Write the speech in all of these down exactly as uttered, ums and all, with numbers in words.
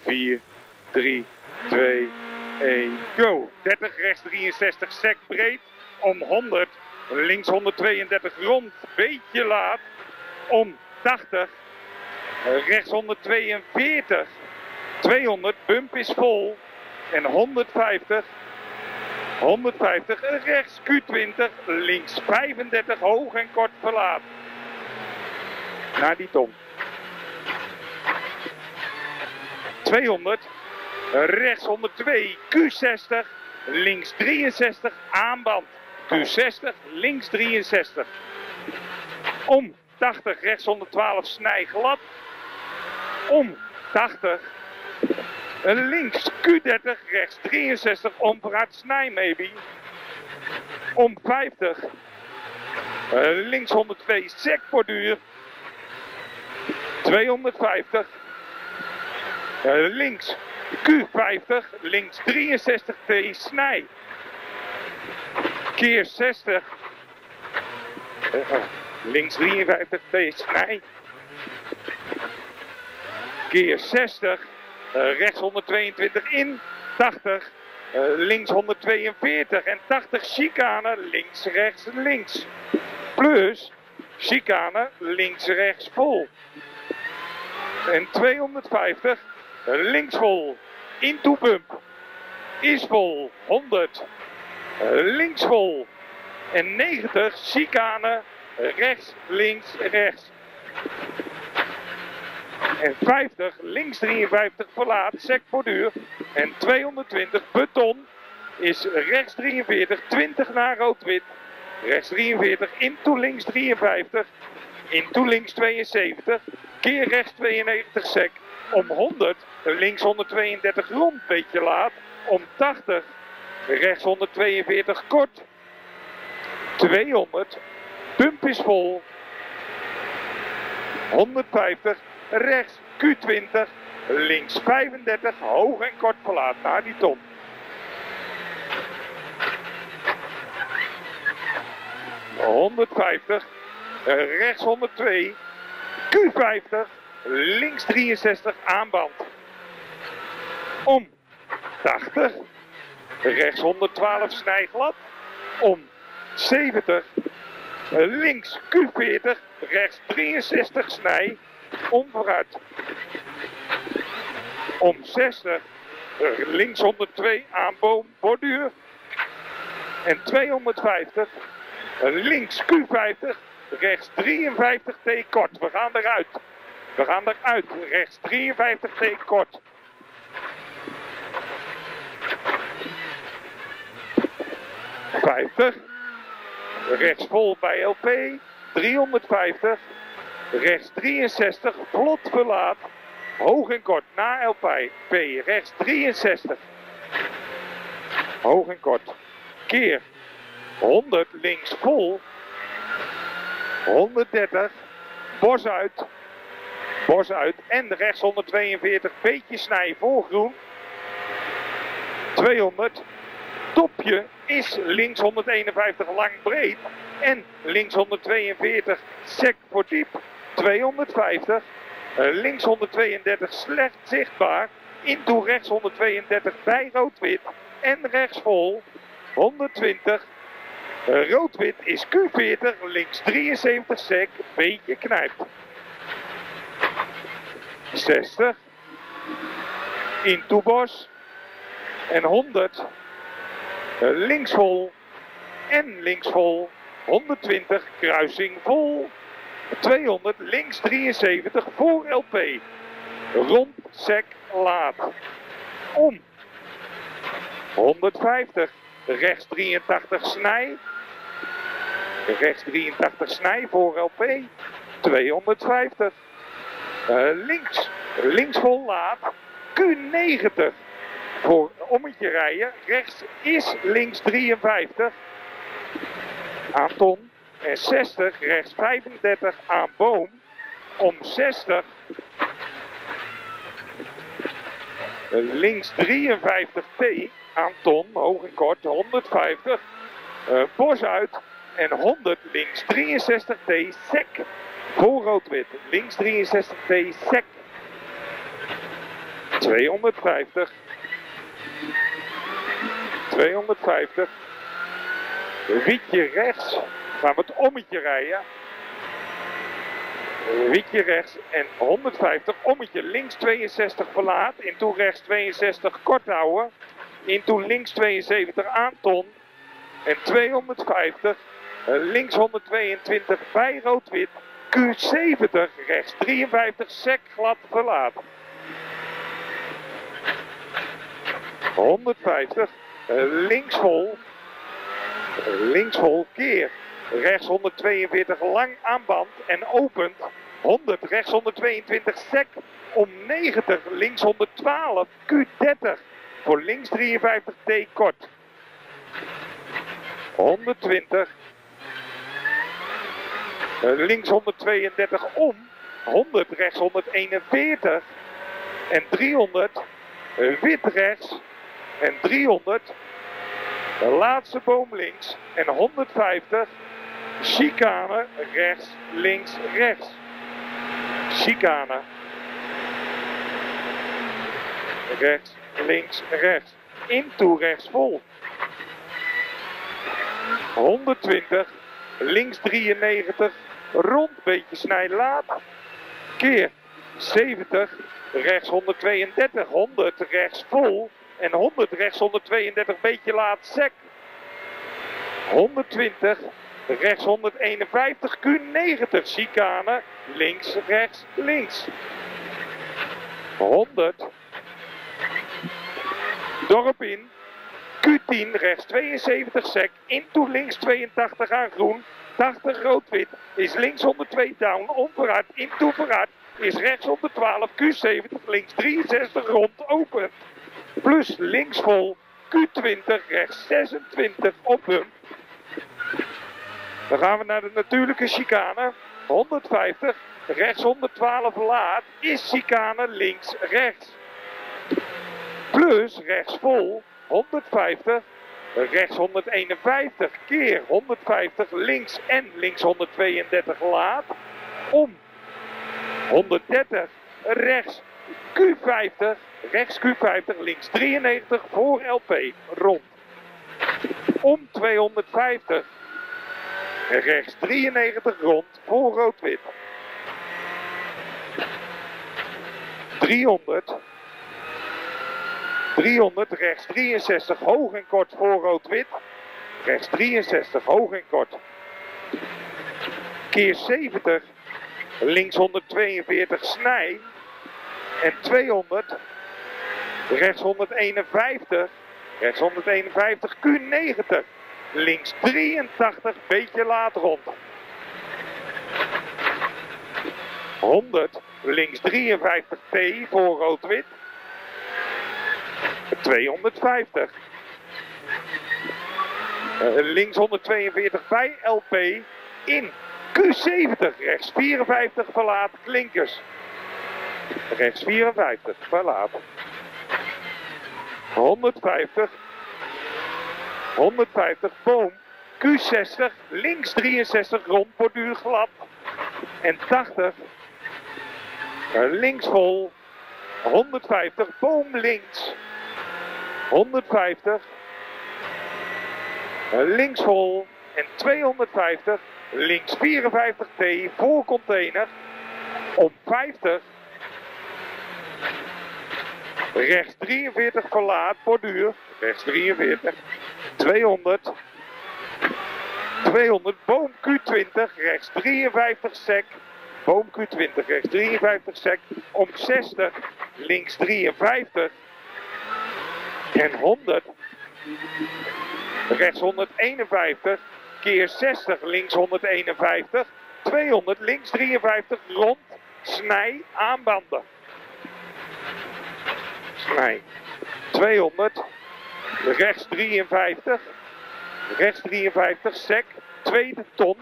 vier, drie, twee, één, go. dertig, rechts drieënzestig, sec breed. Om honderd, links honderdtweeëndertig, rond, beetje laat. Om tachtig, rechts honderdtweeënveertig, tweehonderd, bump is vol. En honderdvijftig, honderdvijftig, rechts Q twintig, links vijfendertig, hoog en kort verlaat. Naar die tom. tweehonderd, rechts honderdtwee, Q zestig, links drieënzestig, aanband. Q zestig, links drieënzestig. Om tachtig, rechts honderdtwaalf, snij glad. Om tachtig, links Q dertig, rechts drieënzestig, om vooruit snij maybe. Om vijftig, links honderdtwee, sec borduur. tweehonderdvijftig, links Q vijftig, links drieënzestig T, snij. Keer zestig, links drieënvijftig T, snij. Keer zestig, rechts honderdtweeëntwintig in, tachtig, links honderdtweeënveertig en tachtig chicane, links, rechts, links. Plus chicane, links, rechts, vol. En tweehonderdvijftig, links vol, into bump, is vol, honderd, links vol. En negentig, chicane, rechts, links, rechts. En vijftig, links drieënvijftig, verlaat, sec borduur. En tweehonderdtwintig, beton, is rechts drieënveertig, twintig naar rood-wit. Rechts drieënveertig, into links drieënvijftig, into links tweeënzeventig, keer rechts tweeënnegentig, sec. Om honderd, links honderdtweeëndertig, rond, beetje laat. Om tachtig, rechts honderdtweeënveertig, kort. tweehonderd, pump is vol. honderdvijftig, rechts Q twintig, links vijfendertig, hoog en kort verlaat naar die ton. honderdvijftig, rechts honderdtwee, Q vijftig, links drieënzestig, aanband. Om tachtig, rechts honderdtwaalf, snij glad. Om zeventig, links Q veertig, rechts drieënzestig, snij. Om vooruit. Om zestig, links honderdtwee, aanboom, borduur. En tweehonderdvijftig, links Q vijftig, rechts drieënvijftig T kort. We gaan eruit. We gaan eruit. Rechts drieënvijftig T kort. vijftig. Rechts vol bij L P. driehonderdvijftig. Rechts drieënzestig. Vlot verlaat. Hoog en kort naar L P. P. Rechts drieënzestig. Hoog en kort. Keer. honderd. Links vol. honderddertig. Bos uit. Bos uit. En rechts honderdtweeënveertig. Beetje snij voor groen. tweehonderd. Topje is links honderdeenenvijftig lang breed. En links honderdtweeënveertig sec voor diep. tweehonderdvijftig. Links honderdtweeëndertig slecht zichtbaar. Into rechts honderdtweeëndertig bij rood-wit. En rechts vol. honderdtwintig. Rood-wit is Q veertig. Links drieënzeventig sec. Beetje knijpt. zestig. Into bos. En honderd. Links vol. En links vol. honderdtwintig. Kruising vol. tweehonderd. Links drieënzeventig. Voor L P. Rond sec laat. Om. honderdvijftig. Rechts drieëntachtig snij. Rechts drieëntachtig snij voor L P. tweehonderdvijftig. Uh, links. Links vol laat. Q negentig. Voor ommetje rijden. Rechts is links drieënvijftig. Aan ton. En zestig. Rechts vijfendertig aan boom. Om zestig. Links drieënvijftig T. Aan ton. Hoog en kort. honderdvijftig. Uh, bos uit. En honderd. Links drieënzestig T. Sec. Voor rood-wit. Links drieënzestig T. Sec. tweehonderdvijftig. tweehonderdvijftig. Wietje rechts. Gaan we het ommetje rijden. Wietje rechts en honderdvijftig. Ommetje links tweeënzestig verlaat. Into rechts tweeënzestig kort houden. Into links tweeënzeventig aanton. En tweehonderdvijftig. Links honderdtweeëntwintig bij rood-wit. Q zeventig rechts drieënvijftig sec glad verlaat. honderdvijftig. Links vol. Links vol keer. Rechts honderdtweeënveertig lang aan band en opent. honderd rechts honderdtweeëntwintig sec om negentig. Links honderdtwaalf Q dertig. Voor links drieënvijftig T kort. honderdtwintig. Links honderdtweeëndertig om. honderd rechts honderdeenenveertig. En driehonderd. Wit rechts. En driehonderd. De laatste boom links. En honderdvijftig. Chicane rechts, links, rechts. Chicane. Rechts, links, rechts. Into rechts vol. honderdtwintig. Links drieënnegentig. Rond, beetje snij laat. Keer zeventig. Rechts honderdtweeëndertig. honderd rechts vol. En honderd rechts honderdtweeëndertig. Beetje laat sec. honderdtwintig. Rechts honderdeenenvijftig. Q negentig. Chicane. Links, rechts, links. honderd. Dorp in. Q tien. Rechts tweeënzeventig sec. Into links tweeëntachtig aan groen. tachtig rood-wit. Is links honderdtwee down. Onverhard. Into verhard. Is rechts honderdtwaalf. Q zeventig. Links drieënzestig rond. Open. Plus links vol. Q twintig. Rechts zesentwintig. Op hump. Dan gaan we naar de natuurlijke chicane. honderdvijftig. Rechts honderdtwaalf laat. Is chicane links rechts. Plus rechts vol. honderdvijftig. Rechts honderdeenenvijftig keer honderdvijftig links en links honderdtweeëndertig laat. Om. honderddertig. Rechts Q vijftig. Rechts Q vijftig. Links drieënnegentig voor L P. Rond. Om tweehonderdvijftig. Rechts drieënnegentig rond voor rood-wit. driehonderd. driehonderd rechts drieënzestig hoog en kort voor rood-wit. Rechts drieënzestig hoog en kort. Keer zeventig. Links honderdtweeënveertig snij. En tweehonderd. Rechts honderdeenenvijftig. Rechts honderdeenenvijftig Q negentig. Links drieëntachtig, beetje laat rond. honderd, links drieënvijftig T voor rood-wit. tweehonderdvijftig. Uh, links honderdtweeënveertig bij L P in Q zeventig. Rechts vierenvijftig verlaat klinkers. Rechts vierenvijftig verlaat. honderdvijftig. honderdvijftig boom. Q zestig. Links drieënzestig rond borduur glad. En tachtig. Uh, links vol. honderdvijftig. Boom links. honderdvijftig. Uh, links vol. En tweehonderdvijftig. Links vierenvijftig T voor container. Om vijftig. Rechts drieënveertig verlaat borduur. Rechts drieënveertig. tweehonderd. tweehonderd. Boom Q twintig. Rechts drieënvijftig sec. Boom Q twintig. Rechts drieënvijftig sec. Om zestig. Links drieënvijftig. En honderd. Rechts honderdeenenvijftig. Keer zestig. Links honderdeenenvijftig. tweehonderd. Links drieënvijftig. Rond. Snij. Aanbanden. Snij. tweehonderd. Rechts drieënvijftig. Rechts drieënvijftig. Sec. Tweede ton.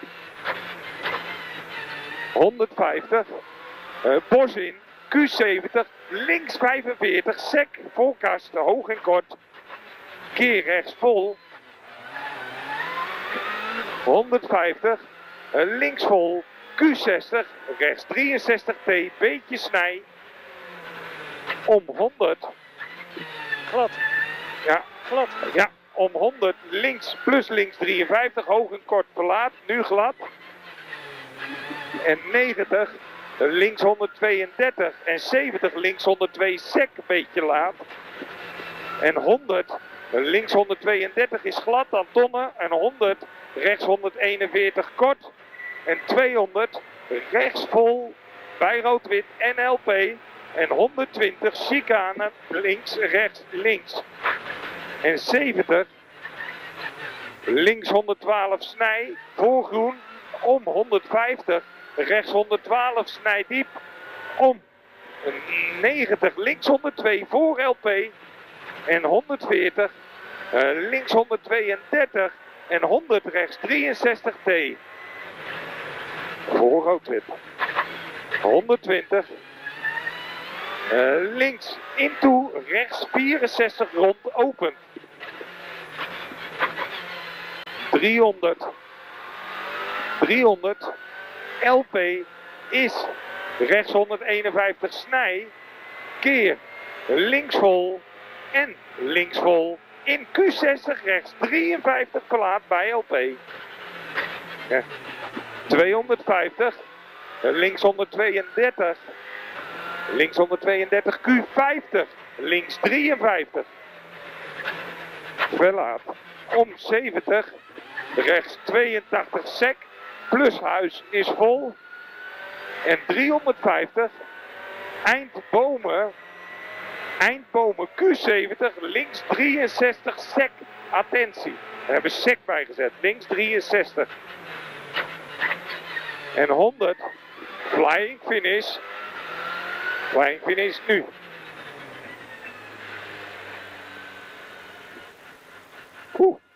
honderdvijftig. Uh, bos in. Q zeventig. Links vijfenveertig. Sec. Voorkast. Hoog en kort. Keer rechts vol. honderdvijftig. Uh, links vol. Q zestig. Rechts drieënzestig T. Beetje snij. om honderd. Glad. Ja, Glad. ja, om honderd links plus links drieënvijftig, hoog en kort verlaat, nu glad. En negentig, links honderdtweeëndertig en zeventig, links honderdtwee sec, een beetje laat. En honderd, links honderdtweeëndertig is glad, Antonne. En honderd, rechts honderdeenenveertig kort. En tweehonderd, rechts vol, bij rood-wit en L P. En honderdtwintig, chicane, links, rechts, links. En zeventig, links honderdtwaalf snij, voorgroen, om honderdvijftig, rechts honderdtwaalf snij diep, om negentig, links honderdtwee voor L P. En honderdveertig, uh, links honderdtweeëndertig en honderd rechts drieënzestig T. Voor rood-wit. honderdtwintig. Uh, links into, rechts vierenzestig rond open. driehonderd. driehonderd. L P is rechts honderdeenenvijftig snij. Keer links vol en links vol. In Q zestig rechts drieënvijftig verlaat bij L P. Ja. tweehonderdvijftig. Links honderdtweeëndertig. Links honderdtweeëndertig Q vijftig. Links drieënvijftig. Verlaat. Om zeventig. Rechts tweeëntachtig sec. Plus huis is vol. En driehonderdvijftig. Eindbomen. Eindbomen Q zeventig. Links drieënzestig sec. Attentie. We hebben sec bijgezet. Links drieënzestig. En honderd. Flying finish. Flying finish nu. Oeh.